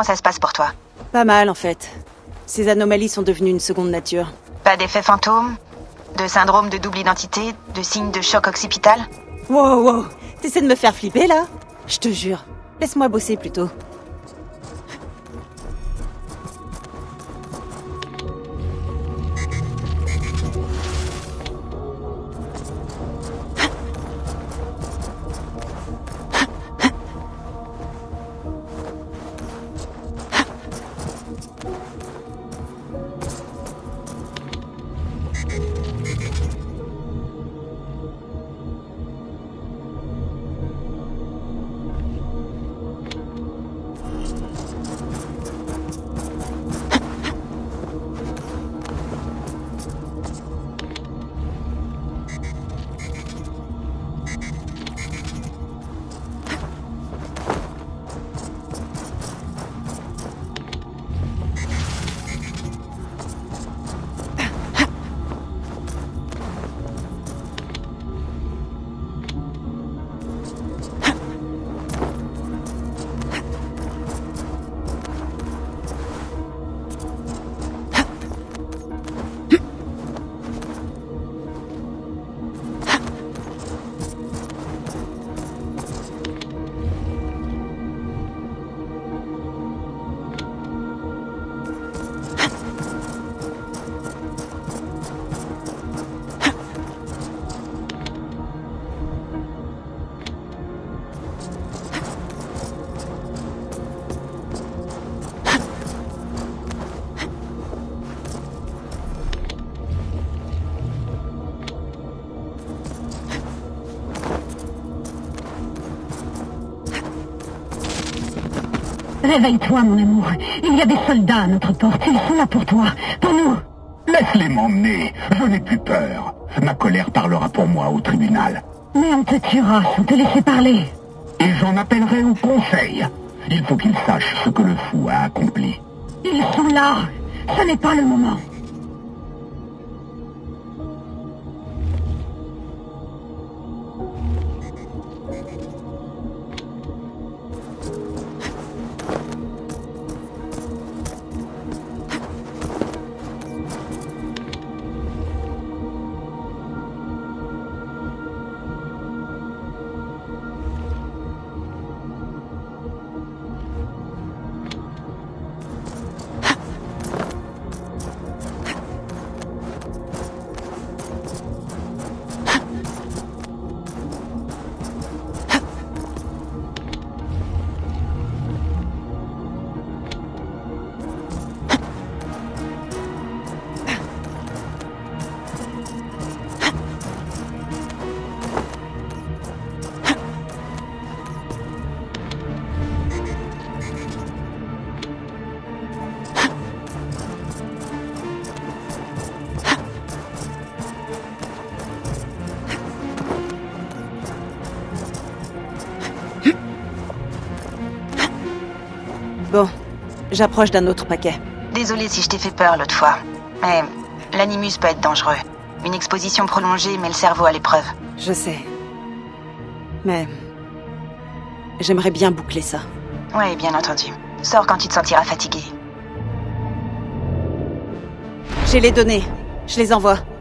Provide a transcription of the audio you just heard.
ça se passe pour toi? Pas mal, en fait. Ces anomalies sont devenues une seconde nature. Pas d'effet fantôme? De syndrome de double identité? De signes de choc occipital? Wow, t'essaies de me faire flipper, là? Je te jure. Laisse-moi bosser, plutôt. Réveille-toi, mon amour. Il y a des soldats à notre porte. Ils sont là pour toi. Pour nous. Laisse-les m'emmener. Je n'ai plus peur. Ma colère parlera pour moi au tribunal. Mais on te tuera sans te laisser parler. Et j'en appellerai au conseil. Il faut qu'ils sachent ce que le fou a accompli. Ils sont là. Ce n'est pas le moment. Bon, j'approche d'un autre paquet. Désolée si je t'ai fait peur l'autre fois. Mais l'animus peut être dangereux. Une exposition prolongée met le cerveau à l'épreuve. Je sais. Mais... j'aimerais bien boucler ça. Ouais, bien entendu. Sors quand tu te sentiras fatigué. J'ai les données. Je les envoie.